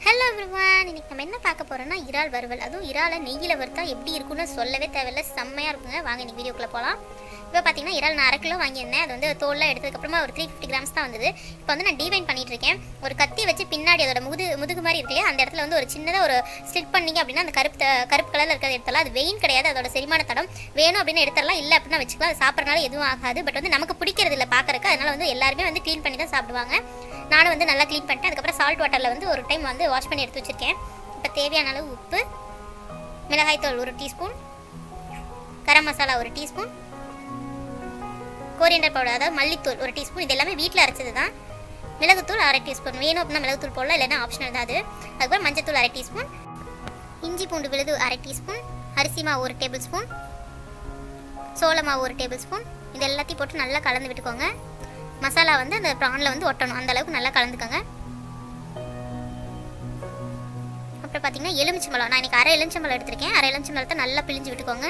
Hello everyone, இன்னைக்கு நம்ம என்ன பார்க்க போறோம்னா இறால் வறுவல். அதுவும் இறாலை நெய்யில் வறுத்தா எப்படி இருக்குன்னு சொல்லவே தேவையில்லை, செம்மையாக இருக்குங்க. வாங்க இன்னைக்கு வீடியோக்குள்ளே போகலாம். இப்போ பார்த்தீங்கன்னா இறால் நான் 1/2 கிலோ வாங்கியிருந்தேன். அது வந்து தோல்லாம் எடுத்ததுக்கப்புறமா ஒரு 350 கிராம்ஸ் தான் வந்தது. இப்போ வந்து நான் டீவைன் பண்ணிட்டு இருக்கேன். ஒரு கத்தி வச்சு பின்னாடி அதோட முதுகு மாதிரி இருக்கு இல்லையா, அந்த இடத்துல வந்து ஒரு சின்னதாக ஒரு ஸ்லிட் பண்ணிங்க அப்படின்னா அந்த கருப்பு கலரில் இருக்கிறது எடுத்தலாம். அது வெயின் கிடையாது, அதோட செரிமான தடம். வேணும் அப்படின்னு எடுத்துடலாம், இல்லை அப்படின்னா வச்சுக்கலாம். அது சாப்பிட்றனால எதுவும் ஆகாது. பட் வந்து நமக்கு பிடிக்கிறது இல்லை பார்க்கறக்கு, அதனால வந்து எல்லாருமே வந்து க்ளீன் பண்ணி தான் சாப்பிடுவாங்க. நானும் வந்து நல்லா க்ளீன் பண்ணிட்டேன். அதுக்கப்புறம் சால்ட் வாட்டரில் வந்து ஒரு டைம் வந்து வாஷ் பண்ணி எடுத்து வச்சுருக்கேன். இப்போ தேவையான அளவு உப்பு, மிளகாய்த்தூள் 1 teaspoon, garam masala 1 teaspoon, coriander powder அதாவது மல்லித்தூள் 1 டீஸ்பூன். இது எல்லாமே வீட்டில் அரைச்சது தான். மிளகுத்தூள் 1/2 டீஸ்பூன், வேணும் அப்படின்னா மிளகுத்தூள் போடலாம், இல்லைன்னா ஆப்ஷனல் தான் அது. அதுக்கப்புறம் மஞ்சத்தூள் 1/2 டீஸ்பூன், இஞ்சி பூண்டு விழுது 1/2 டீஸ்பூன், அரிசி மாவு 1 டேபிள் ஸ்பூன், சோள மாவு 1 டேபிள் ஸ்பூன். இது எல்லாத்தையும் போட்டு நல்லா கலந்து விட்டுக்கோங்க. மசாலா வந்து அந்த ப்ரானில் வந்து ஒட்டணும், அந்த அளவுக்கு நல்லா கலந்துக்கோங்க. அப்புறம் பார்த்தீங்கன்னா எலுமிச்சம்பழம், நான் இன்றைக்கி 1/2 எலுமிச்சம்பழம் எடுத்திருக்கேன். 1/2 எலுமிச்சம்பழத்தை நல்லா பிழிஞ்சு விட்டுக்கோங்க.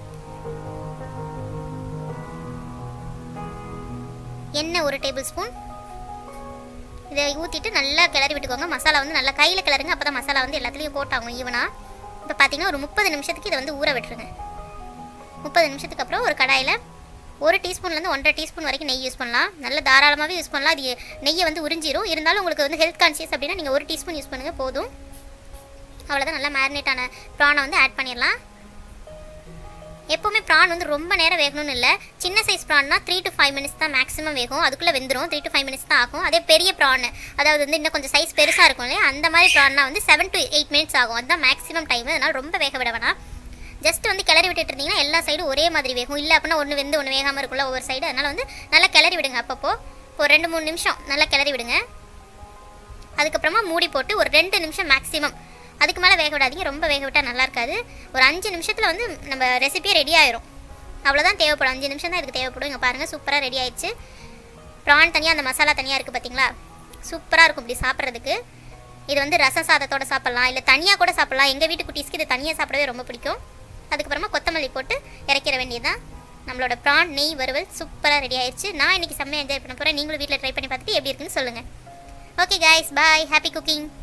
எண்ணெய் 1 டேபிள் ஸ்பூன். இதை ஊற்றிட்டு நல்லா கிளறி விட்டுக்கோங்க. மசாலா வந்து நல்லா கையில் கிளறுங்க, அப்போ தான் மசாலா வந்து எல்லாத்துலேயும் போட்டாகும் ஈவனாக. இப்போ பார்த்தீங்கன்னா ஒரு 30 நிமிஷத்துக்கு இதை வந்து ஊற விட்டுருங்க. 30 நிமிஷத்துக்கு அப்புறம் ஒரு கடாயில் 1 டீஸ்பூன்லேருந்து 1.5 டீஸ்பூன் வரைக்கும் நெய் யூஸ் பண்ணலாம். நல்ல தாராளமாகவே யூஸ் பண்ணலாம். அது நெய்யை வந்து உறிஞ்சிரும். இருந்தாலும் உங்களுக்கு வந்து ஹெல்த் கான்சியஸ் அப்படின்னா நீங்கள் 1 டீஸ்பூன் யூஸ் பண்ணுங்கள் போதும். அவ்வளோதான். நல்லா மேரினேட்டான ப்ரானை வந்து ஆட் பண்ணிடலாம். எப்போவுமே ப்ரான் வந்து ரொம்ப நேரம் வேகணும்னு இல்லை. சின்ன சைஸ் ப்ரான்னா 3 to 5 மினிட்ஸ் தான் மேக்ஸிமம் வேகும். அதுக்குள்ளே வெந்துடும். 3 to 5 மினிட்ஸ் தான் ஆகும். அதே பெரிய ப்ரான், அதாவது வந்து இன்னும் கொஞ்சம் சைஸ் பெருசாக இருக்கும் இல்லையா, அந்த மாதிரி ப்ரான்னா வந்து 7 to 8 மினிட்ஸ் ஆகும். அதுதான் மேக்ஸிமம் டைம். அதனால் ரொம்ப வேக விட வேணாம். ஜஸ்ட் வந்து கிளறி விட்டுட்டு இருந்தீங்கன்னா எல்லா சைடும் ஒரே மாதிரி வேகும். இல்லை அப்படின்னா ஒன்று வெந்து ஒன்று வேகாமல் இருக்குள்ள ஒவ்வொரு சைடு. அதனால் வந்து நல்லா கிளறி விடுங்க. அப்பப்போ ஒரு 2-3 நிமிஷம் நல்லா கிளறி விடுங்க. அதுக்கப்புறமா மூடி போட்டு ஒரு 2 நிமிஷம் மேக்ஸிமம், அதுக்கு மேலே வேக விடாதீங்க. ரொம்ப வேக விட்டால் நல்லா இருக்காது. ஒரு 5 நிமிஷத்தில் வந்து நம்ம ரெசிபியே ரெடி ஆயிரும். அவ்வளோதான் தேவைப்படும். 5 நிமிஷம் தான் இதுக்கு தேவைப்படும். இங்கே பாருங்கள், சூப்பராக ரெடி ஆயிடுச்சு. ப்ரான் தனியாக, அந்த மசாலா தனியாக இருக்குது பார்த்தீங்களா, சூப்பராக இருக்கும் இப்படி சாப்பிட்றதுக்கு. இது வந்து ரசம் சாதத்தோடு சாப்பிட்லாம், இல்லை தனியாக கூட சாப்பிட்லாம். எங்கள் வீட்டு குட்டீஸ்க்கு இது தனியாக சாப்பிடவே ரொம்ப பிடிக்கும். அதுக்கப்புறமா கொத்தமல்லி போட்டு இறக்கிற வேண்டியதுதான். நம்மளோட ப்ரான் நெய் வறுவல் சூப்பராக ரெடி ஆயிடுச்சு. நான் இன்றைக்கி செம்மையாக என்ஜாய் பண்ண போகிறேன். நீங்களும் வீட்டில் ட்ரை பண்ணி பார்த்துட்டு எப்படி இருக்குன்னு சொல்லுங்கள். Okay guys, bye, happy cooking.